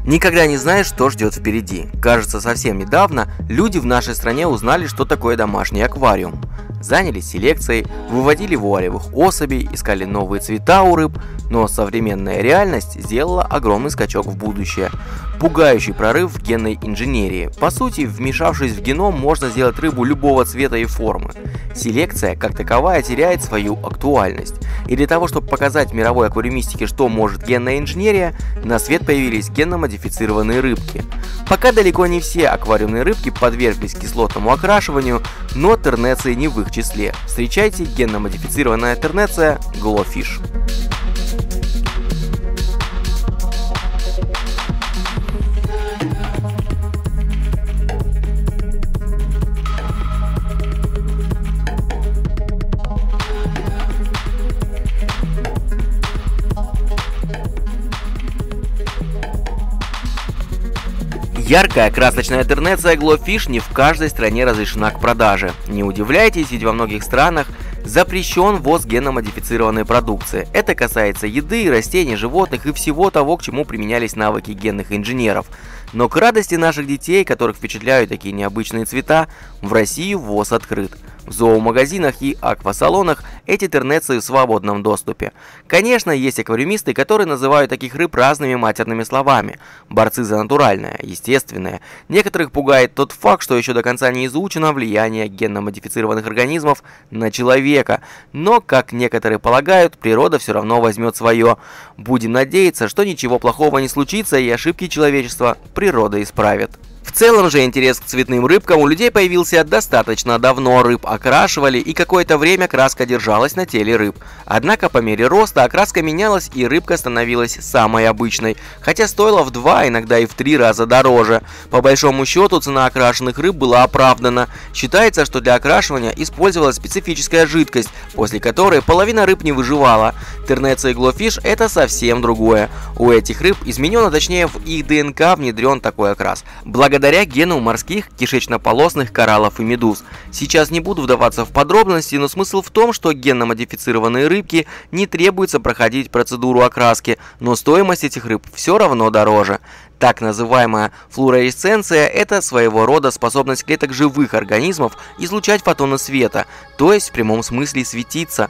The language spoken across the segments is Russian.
Никогда не знаешь, что ждет впереди. Кажется, совсем недавно люди в нашей стране узнали, что такое домашний аквариум. Занялись селекцией, выводили вуалевых особей, искали новые цвета у рыб, но современная реальность сделала огромный скачок в будущее. Пугающий прорыв в генной инженерии. По сути, вмешавшись в геном, можно сделать рыбу любого цвета и формы. Селекция, как таковая, теряет свою актуальность. И для того, чтобы показать мировой аквариумистике, что может генная инженерия, на свет появились генно-модифицированные рыбки. Пока далеко не все аквариумные рыбки подверглись кислотному окрашиванию, но тернеции не в их числе. Встречайте генно-модифицированная тернеция Glowfish. Яркая красочная тернеция Glowfish не в каждой стране разрешена к продаже. Не удивляйтесь, ведь во многих странах запрещен ввоз генно-модифицированной продукции. Это касается еды, растений, животных и всего того, к чему применялись навыки генных инженеров. Но к радости наших детей, которых впечатляют такие необычные цвета, в Россию ввоз открыт. В зоомагазинах и аквасалонах эти тернеции в свободном доступе. Конечно, есть аквариумисты, которые называют таких рыб разными матерными словами. Борцы за натуральное, естественное. Некоторых пугает тот факт, что еще до конца не изучено влияние генно-модифицированных организмов на человека. Но, как некоторые полагают, природа все равно возьмет свое. Будем надеяться, что ничего плохого не случится и ошибки человечества природа исправит. В целом же интерес к цветным рыбкам у людей появился достаточно давно. Рыб окрашивали, и какое-то время краска держалась на теле рыб. Однако по мере роста окраска менялась, и рыбка становилась самой обычной, хотя стоила в 2, иногда и в 3 раза дороже. По большому счету цена окрашенных рыб была оправдана. Считается, что для окрашивания использовалась специфическая жидкость, после которой половина рыб не выживала. Тернеция Glowfish — это совсем другое. У этих рыб изменено, точнее в их ДНК внедрен такой окрас. Благодаря гену морских кишечно-полосных кораллов и медуз. Сейчас не буду вдаваться в подробности, но смысл в том, что генно-модифицированные рыбки не требуется проходить процедуру окраски, но стоимость этих рыб все равно дороже. Так называемая флуоресценция – это своего рода способность клеток живых организмов излучать фотоны света, то есть в прямом смысле светиться.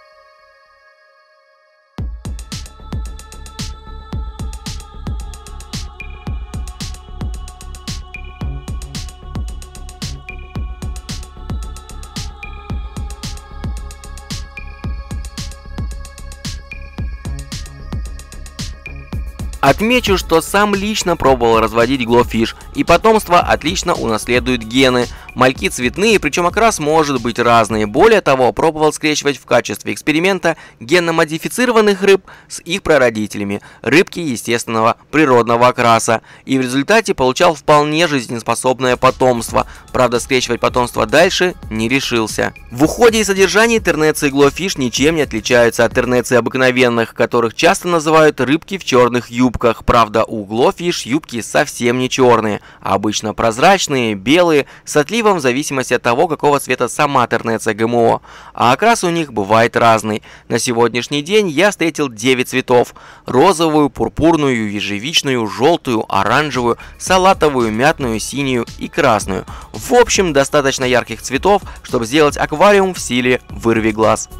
Отмечу, что сам лично пробовал разводить Glowfish, и потомство отлично унаследует гены. Мальки цветные, причем окрас может быть разный. Более того, пробовал скрещивать в качестве эксперимента генно-модифицированных рыб с их прародителями, рыбки естественного природного окраса, и в результате получал вполне жизнеспособное потомство. Правда, скрещивать потомство дальше не решился. В уходе и содержании тернеции Glowfish ничем не отличаются от тернеций обыкновенных, которых часто называют рыбки в черных юбках. Правда, у Glowfish юбки совсем не черные, а обычно прозрачные, белые, с отливом в зависимости от того, какого цвета сама тернеция ГМО. А окрас у них бывает разный. На сегодняшний день я встретил 9 цветов: розовую, пурпурную, ежевичную, желтую, оранжевую, салатовую, мятную, синюю и красную. В общем, достаточно ярких цветов, чтобы сделать аквариум в стиле «вырви глаз».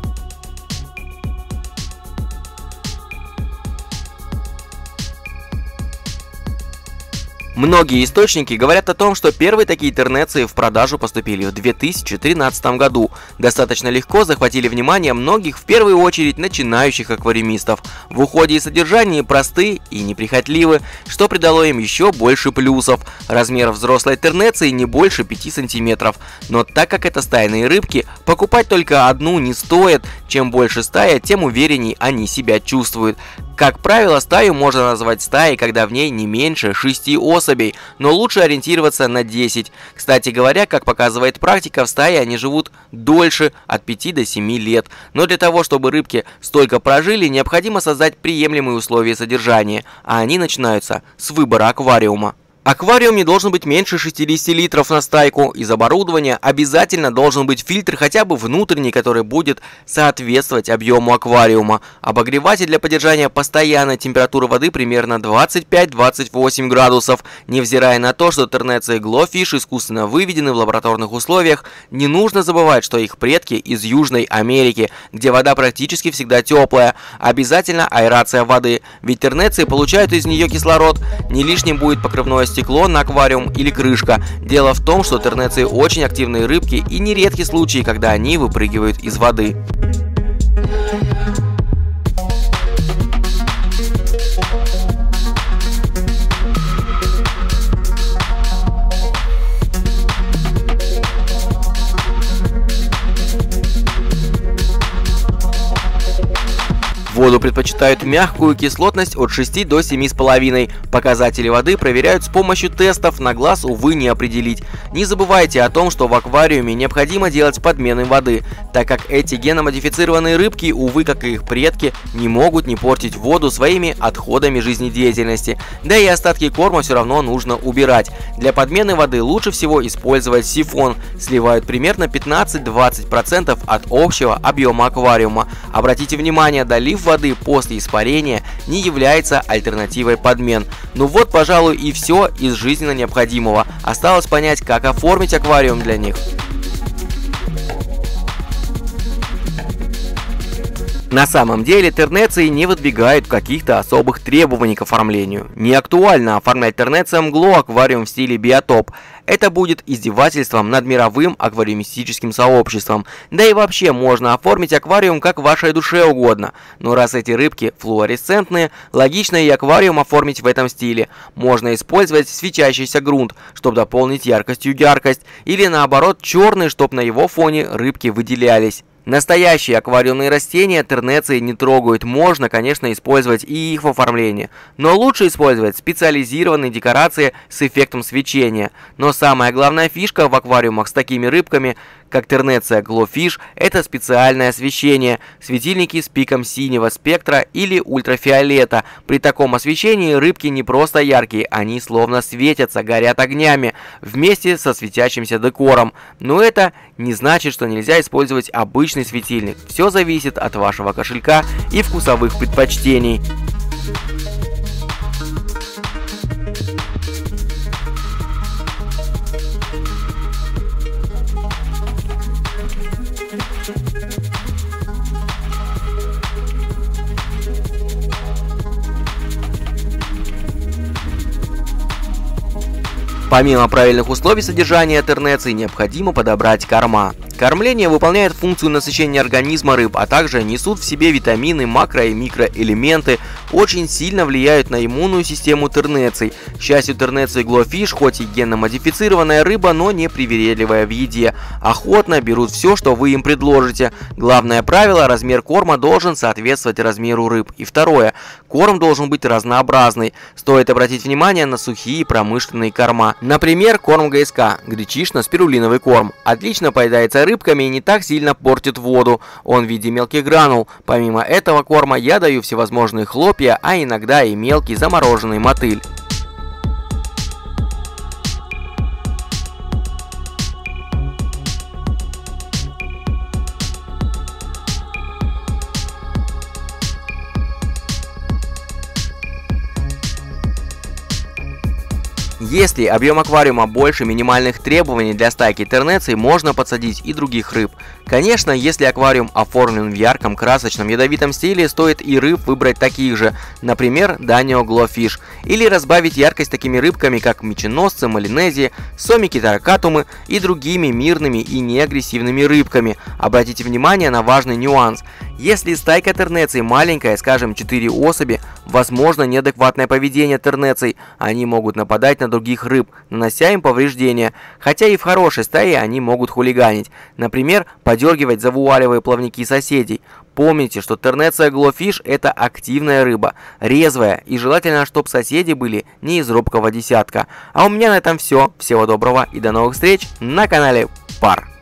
Многие источники говорят о том, что первые такие тернеции в продажу поступили в 2013 году. Достаточно легко захватили внимание многих, в первую очередь начинающих аквариумистов. В уходе и содержании просты и неприхотливы, что придало им еще больше плюсов. Размер взрослой тернеции не больше 5 см. Но так как это стайные рыбки, покупать только одну не стоит. Чем больше стая, тем уверенней они себя чувствуют. Как правило, стаю можно назвать стаей, когда в ней не меньше 6 особей, но лучше ориентироваться на 10. Кстати говоря, как показывает практика, в стае они живут дольше, от 5 до 7 лет. Но для того, чтобы рыбки столько прожили, необходимо создать приемлемые условия содержания, а они начинаются с выбора аквариума. Аквариум не должен быть меньше 60 литров на стайку. Из оборудования обязательно должен быть фильтр хотя бы внутренний, который будет соответствовать объему аквариума. Обогреватель для поддержания постоянной температуры воды примерно 25-28 градусов. Невзирая на то, что тернеции Glowfish искусственно выведены в лабораторных условиях, не нужно забывать, что их предки из Южной Америки, где вода практически всегда теплая. Обязательно аэрация воды, ведь тернеции получают из нее кислород. Не лишним будет покрывное стекло на аквариум или крышка. Дело в том, что тернеции очень активные рыбки и нередки случаи, когда они выпрыгивают из воды. Воду предпочитают мягкую, кислотность от 6 до 7,5. Показатели воды проверяют с помощью тестов, на глаз, увы, не определить. Не забывайте о том, что в аквариуме необходимо делать подмены воды, так как эти геномодифицированные рыбки, увы, как и их предки, не могут не портить воду своими отходами жизнедеятельности. Да и остатки корма все равно нужно убирать. Для подмены воды лучше всего использовать сифон. Сливают примерно 15-20% от общего объема аквариума. Обратите внимание, долив воды после испарения не является альтернативой подмен. Ну вот, пожалуй, и все из жизненно необходимого. Осталось понять, как оформить аквариум для них. На самом деле тернеции не выдвигают каких-то особых требований к оформлению. Не актуально оформлять тернециям Glow аквариум в стиле биотоп. Это будет издевательством над мировым аквариумистическим сообществом. Да и вообще можно оформить аквариум как вашей душе угодно. Но раз эти рыбки флуоресцентные, логично и аквариум оформить в этом стиле. Можно использовать свечащийся грунт, чтобы дополнить яркостью яркость, или наоборот черный, чтобы на его фоне рыбки выделялись. Настоящие аквариумные растения тернеции не трогают. Можно, конечно, использовать и их в оформлении. Но лучше использовать специализированные декорации с эффектом свечения. Но самая главная фишка в аквариумах с такими рыбками, как тернеция Glowfish, это специальное освещение. Светильники с пиком синего спектра или ультрафиолета. При таком освещении рыбки не просто яркие, они словно светятся, горят огнями, вместе со светящимся декором. Но это не значит, что нельзя использовать обычный светильник. Все зависит от вашего кошелька и вкусовых предпочтений. Помимо правильных условий содержания тернеций, необходимо подобрать корма. Кормление выполняет функцию насыщения организма рыб, а также несут в себе витамины, макро- и микроэлементы, очень сильно влияют на иммунную систему тернеций. К счастью, тернеции Glowfish хоть и генно-модифицированная рыба, но не привередливая в еде. Охотно берут все, что вы им предложите. Главное правило – размер корма должен соответствовать размеру рыб. И второе – корм должен быть разнообразный. Стоит обратить внимание на сухие промышленные корма. Например, корм ГСК – гречично-спирулиновый корм. Отлично поедается рыбками и не так сильно портит воду. Он в виде мелких гранул. Помимо этого корма я даю всевозможные хлопья, а иногда и мелкий замороженный мотыль. Если объем аквариума больше минимальных требований для стайки тернеций, можно подсадить и других рыб. Конечно, если аквариум оформлен в ярком, красочном, ядовитом стиле, стоит и рыб выбрать таких же, например, Danio Glowfish, или разбавить яркость такими рыбками, как меченосцы, малинези, сомики таракатумы и другими мирными и неагрессивными рыбками. Обратите внимание на важный нюанс. Если стайка тернеций маленькая, скажем 4 особи, возможно неадекватное поведение тернеций. Они могут нападать на других рыб, нанося им повреждения, хотя и в хорошей стае они могут хулиганить. Например, подергивать за вуалевые плавники соседей. Помните, что тернеция Glowfish это активная рыба, резвая, и желательно, чтобы соседи были не из робкого десятка. А у меня на этом все. Всего доброго и до новых встреч на канале Пар.